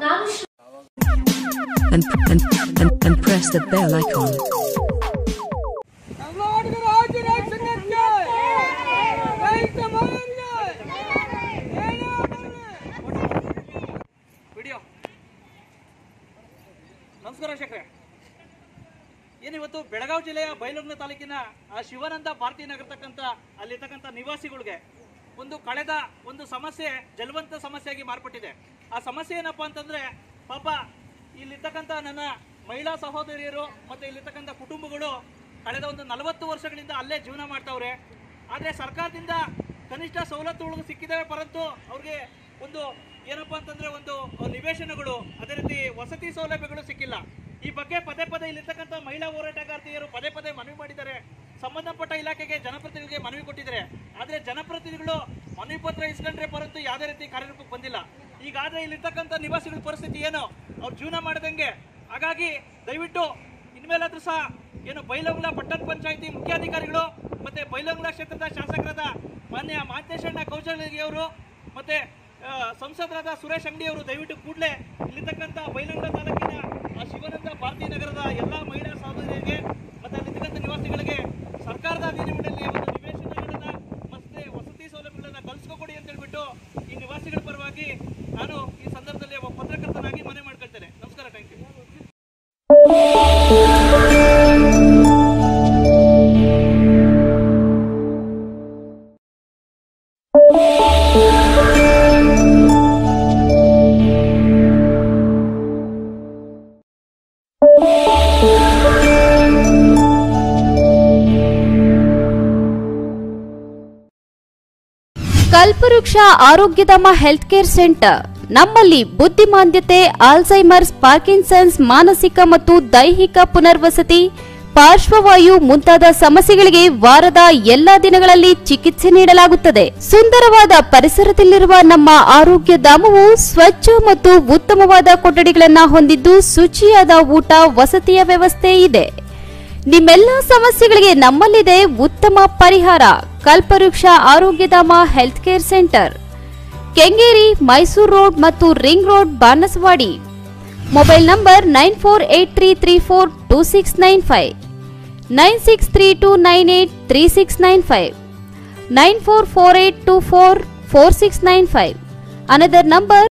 and press the bell icon. ನಮಸ್ಕಾರ ಶೇಖರೆ. ಏನಿವತ್ತು ಬೆಳಗಾವಿ ಜಿಲ್ಲೆಯ ಬೈಲಹೊಂಗಲ ತಾಲೂಕಿನ ಶಿವಾನಂದ ಭಾರತಿ ನಗರತಕ್ಕಂಥ ಅಲ್ಲಿರ್ತಕ್ಕಂಥ ನಿವಾಸಿಗಳಿಗೆ ಕಳೆದ ಒಂದು ಸಮಸ್ಯೆ ಜಲವಂತ ಸಮಸ್ಯೆಯಾಗಿ ಮಾರ್ಪಟ್ಟಿದೆ. ಆ ಸಮಸ್ಯೆ ಏನಪ್ಪಾ ಅಂತಂದ್ರೆ, ಪಾಪ ಇಲ್ಲಿರ್ತಕ್ಕಂಥ ನನ್ನ ಮಹಿಳಾ ಸಹೋದರಿಯರು ಮತ್ತೆ ಇಲ್ಲಿರ್ತಕ್ಕಂಥ ಕುಟುಂಬಗಳು ಕಳೆದ ಒಂದು 40 ವರ್ಷಗಳಿಂದ ಅಲ್ಲೇ ಜೀವನ ಮಾಡ್ತಾವ್ರೆ. ಆದರೆ ಸರ್ಕಾರದಿಂದ ಕನಿಷ್ಠ ಸವಲತ್ತುಗಳು ಸಿಕ್ಕಿದ್ದಾವೆ, ಪರಂತು ಅವ್ರಿಗೆ ಏನಪ್ಪಾ ಅಂತಂದ್ರೆ ನಿವೇಶನಗಳು, ಅದೇ ರೀತಿ ವಸತಿ ಸೌಲಭ್ಯಗಳು ಸಿಕ್ಕಿಲ್ಲ. ಈ ಬಗ್ಗೆ ಪದೇ ಪದೇ ಇಲ್ಲಿರ್ತಕ್ಕಂಥ ಮಹಿಳಾ ಹೋರಾಟಗಾರ್ತಿಯರು ಪದೇ ಪದೇ ಮನವಿ ಮಾಡಿದ್ದಾರೆ. ಸಂಬಂಧಪಟ್ಟ ಇಲಾಖೆಗೆ ಜನಪ್ರತಿನಿಧಿಗಳಿಗೆ ಮನವಿ ಕೊಟ್ಟಿದ್ದಾರೆ. ಆದರೆ ಜನಪ್ರತಿನಿಧಿಗಳು ಮನವಿ ಪತ್ರ ಇಸ್ಕೊಂಡ್ರೆ ಪರಂತು ಯಾವುದೇ ರೀತಿ ಕಾರ್ಯರೂಪಕ್ಕೆ ಬಂದಿಲ್ಲ. ಈಗಾದ್ರೆ ಇಲ್ಲಿರ್ತಕ್ಕಂಥ ನಿವಾಸಿಗಳ ಪರಿಸ್ಥಿತಿ ಏನು, ಅವ್ರು ಜೀವನ ಮಾಡದಂಗೆ. ಹಾಗಾಗಿ ದಯವಿಟ್ಟು ಇನ್ಮೇಲಾದ್ರೂ ಸಹ ಬೈಲಹೊಂಗಲ ಪಟ್ಟಣ ಪಂಚಾಯಿತಿ ಮುಖ್ಯಾಧಿಕಾರಿಗಳು ಮತ್ತೆ ಬೈಲಹೊಂಗಲ ಕ್ಷೇತ್ರದ ಶಾಸಕರಾದ ಮಾನ್ಯ ಮಾಂತೇಶಣ್ಣ ಕೌಶಲ್ಯವರು ಮತ್ತೆ ಸಂಸದರಾದ ಸುರೇಶ್ ಅಂಗಡಿ ಅವರು ದಯವಿಟ್ಟು ಕೂಡಲೇ ಇಲ್ಲಿರ್ತಕ್ಕಂಥ ಬೈಲಹೊಂಗಲ ತಾಲೂಕಿನ ಶಿವಾನಂದ ಭಾರತಿ ನಗರದ ಎಲ್ಲ ಮಹಿಳಾ ಸಹೋದರಿಯರಿಗೆ ಮತ್ತೆ ಅಲ್ಲಿರ್ತಕ್ಕಂಥ ನಿವಾಸಿಗಳಿಗೆ ಸರ್ಕಾರದ ಅಧೀನದಲ್ಲಿ ನಿವೇಶನಗಳನ್ನ ಮತ್ತೆ ವಸತಿ ಸೌಲಭ್ಯಗಳನ್ನ ಕಲ್ಸ್ಕೊಕೊಡಿ ಅಂತ ಹೇಳ್ಬಿಟ್ಟು ಈ ನಿವಾಸಿಗಳ ಪರವಾಗಿ ನಾನು ಈ ಸಂದರ್ಭದಲ್ಲಿ ಒಬ್ಬ ಪತ್ರಕರ್ತನಾಗಿ ಮನವಿ ಮಾಡ್ಕೊಳ್ತೇನೆ. ನಮಸ್ಕಾರ, ಥ್ಯಾಂಕ್ ಯು. ಕಲ್ಪವೃಕ್ಷ ಆರೋಗ್ಯಧಾಮ ಹೆಲ್ತ್ ಕೇರ್ ಸೆಂಟರ್. ನಮ್ಮಲ್ಲಿ ಬುದ್ಧಿಮಾಂದ್ಯತೆ, ಆಲ್ಝೈಮರ್ಸ್, ಪಾರ್ಕಿನ್ಸನ್ಸ್, ಮಾನಸಿಕ ಮತ್ತು ದೈಹಿಕ ಪುನರ್ವಸತಿ, ಪಾರ್ಶ್ವವಾಯು ಮುಂತಾದ ಸಮಸ್ಯೆಗಳಿಗೆ ವಾರದ ಎಲ್ಲಾ ದಿನಗಳಲ್ಲಿ ಚಿಕಿತ್ಸೆ ನೀಡಲಾಗುತ್ತದೆ. ಸುಂದರವಾದ ಪರಿಸರದಲ್ಲಿರುವ ನಮ್ಮ ಆರೋಗ್ಯ ಧಾಮವು ಸ್ವಚ್ಛ ಮತ್ತು ಉತ್ತಮವಾದ ಕೊಠಡಿಗಳನ್ನು ಹೊಂದಿದ್ದು ಶುಚಿಯಾದ ಊಟ, ವಸತಿಯ ವ್ಯವಸ್ಥೆ ಇದೆ. ನಿಮ್ಮೆಲ್ಲ ಸಮಸ್ಯೆಗಳಿಗೆ ನಮ್ಮಲ್ಲಿದೆ ಉತ್ತಮ ಪರಿಹಾರ. Kalpavriksha Arogyadhama health care centre, Kengeri, Mysuru road ಮತ್ತು ring road, Banaswadi. Mobile number 9483342695, 9632983695, 9448244695. Another number